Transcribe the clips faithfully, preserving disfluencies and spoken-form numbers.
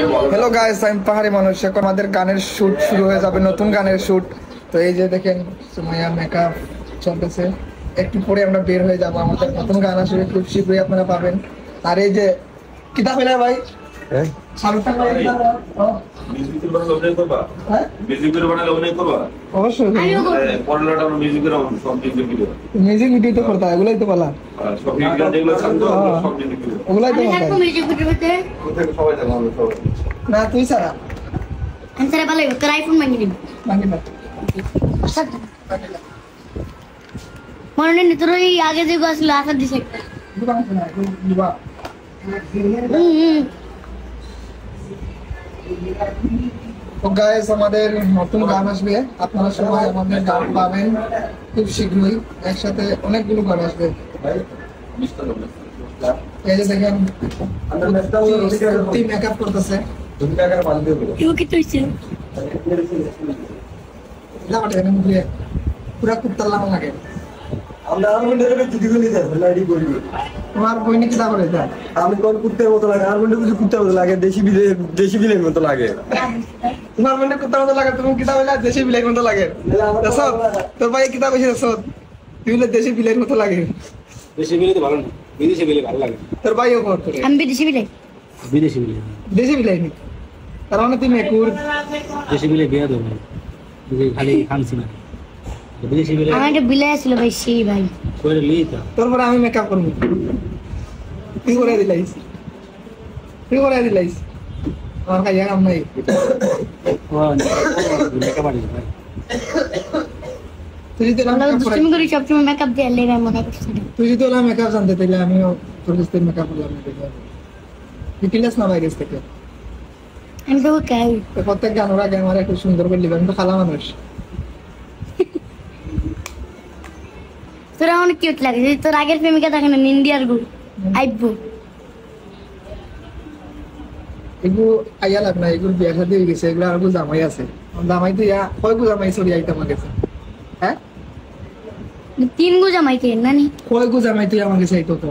Hello guys, আমি পাহাড়ি মানুষ। এখন আমাদের গানের শুট শুরু হয়ে যাবে, নতুন গানের শুট। তো এই যে দেখেন সুমাইয়া মেকআপ চলতেছে, একটু পরে আমরা বের হয়ে যাব। আমাদের নতুন গান আসবে, খুব শীঘ্রই আপনারা পাবেন। আর এই যে কিতাব এলা ভাই, হ্যাঁ শাহরুখ খান ভাই মিউজিকের বানালে অভিনয় করবা? হ্যাঁ মিউজিকের বানালে অভিনয় করবা অবশ্যই। পড়ালেখাটা আমরা মিউজিকের সব মিউজিক ভিডিও মিউজিক ভিডিও তো করতে হয়, এগুলাই তো বলা সব মিউজিক যেগুলো ছাড়তো সব মিউজিক ভিডিও ওগুলাই তো করতে হয়। মিউজিক ভিডিওতে কোথায় সবাই জানো আমরা সবাই না তুই সারা আনসারে ভালো তোর আইফোন মাঙ্গি দিবি মাঙ্গি না সব মনে নেই তোর এই আগে যে আসলে আশা দিছে দুবা না দুবা হুম। তো গাইস আমাদের নতুন গান আসবে, আপনারা সবাই আমাদের গান পাবেন খুব শীঘ্রই। একসাথে অনেকগুলো গান আসবে। এই যে দেখেন টিম মেকআপ করতেছে। পুরা কুত্তার লাগে তোমার বই নাকি দাম রয়েছে? আমি কোন কুত্তের মতো লাগে, আর কিছু কুত্তার মতো লাগে, দেশি বিলে দেশি বিলের মতো লাগে। তোমার মনে কুত্তার মতো লাগে, তুমি কিতাব হইলে দেশি বিলের মতো লাগে। তোর ভাই কিতাব এসে তুই হলে দেশি বিলের মতো লাগে। দেশি বিলে তো ভালো না, বিদেশি বিলে ভালো লাগে। তোর ভাইও কর করে আমি বিদেশি বিলে বিদেশি বিলে দেশি বিলে নি তার মানে তুই মেকুর দেশি বিলে বিয়া দেব খালি খানছি না। আমাকে বিলাই ছিল ভাই সেই ভাই করে লিতা তারপর আমি মেকআপ করব। তুই করে দিলাইস তুই করে দিলাইস আমার কাছে কাম নাই। ও মেকআপ আনি ভাই তুই যদি না তুমি করে সব সময় মেকআপ দিয়ে লেগে মনে করছিস। তুই যদি না মেকআপ জানতে তাইলে আমিও তোর কাছে মেকআপ করলাম না দেখো ডিটেইলস না ভাই গেছে থেকে আমি তো কাই তো প্রত্যেক গান ওরা গান আমার একটু সুন্দর করে লিবেন তো খালা মানুষ তোরা অনেক কিউট লাগে। তোর আগের প্রেমিকা দেখেন না ইন্ডিয়ার গু আইবু এগু আইয়া লাগ না, এগুলো বিয়া শাদী হয়ে গেছে, এগুলো আর গু জামাই আছে। জামাই তো ইয়া কয় গু জামাই সরি আইতা আমার কাছে? হ্যাঁ তিন গু জামাই কে নানি কয় গু জামাই তুই আমার কাছে আইতো তো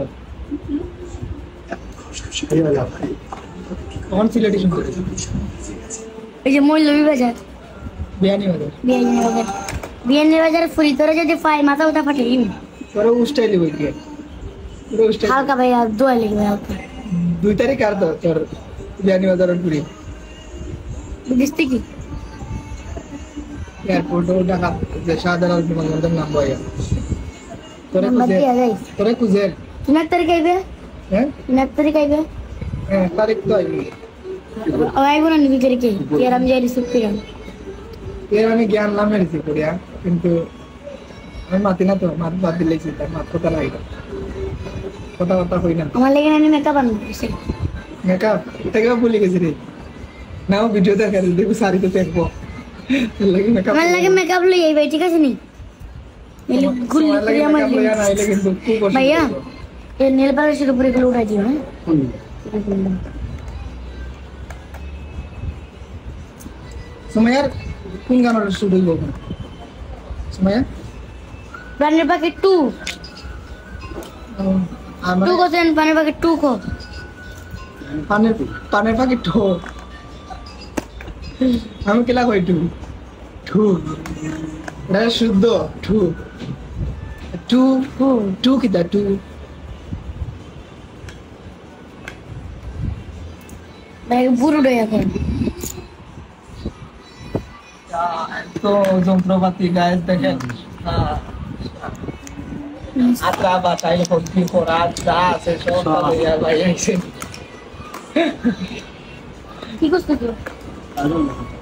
কোন সিলেটি শুনতে এই যে মৌলভী বাজার বিয়ানি বাজার বিয়ানি বাজার বিয়ানি বাজার ফুরি তোরা যদি ফাই মাথা উঠা ফাটে ইম তোরা উস্টাইলি বই দিয়ে পুরো উস্টাইলি হালকা ভাই আর দোয়া লাগবে হালকা। দুই তারিখ আর তো তোর বিয়ানি বাজারের পুরি দিস্তি কি এয়ারপোর্ট ও ঢাকা যে শাহজালাল বিমানবন্দর নাম বইয়া তোরা কুজে তোরা কুজে তিন তারিখ আইবে। হ্যাঁ তিন তারিখ আইবে। হ্যাঁ তারিখ তো আইবে আইব না নিবি তারিখে এর আমি যাই রিসিভ করিলাম এর আমি জ্ঞান নামে রিসিভ করিয়া কিন্তু আমি মাতি না তো মাত বাদ দিলেছি তার মাত কথা নাই কথা কথা হই না আমার লাগে না মেকআপ আনছি মেকআপ থেকে ভুলে গেছি রে নাও ভিডিও দেখা দেখো সারি তো দেখবো লাগে মেকআপ আমার লাগে মেকআপ লই এই ভাই ঠিক আছে নি এলি গুল করে আমার লইয়া না এলে কিন্তু খুব কষ্ট ভাইয়া এই নেল পালিশের উপরে গুলো উঠাই দিও। হ্যাঁ সুমাইয়ার কোন গানের শুট হইব সুমাইয়া? পানের প্যাকেট টু টু কোসেন পানের প্যাকেট টু কো পানের পানের প্যাকেট টু আমি কেলা কই টু টু এটা শুদ্ধ টু টু টু কিটা টু ভাই বুড়ো ডয়া কর তো যন্ত্রপাতি গাইস দেখেন আটা বাটাই ভর্তি করা যা আছে সব ভাই কি করছিস?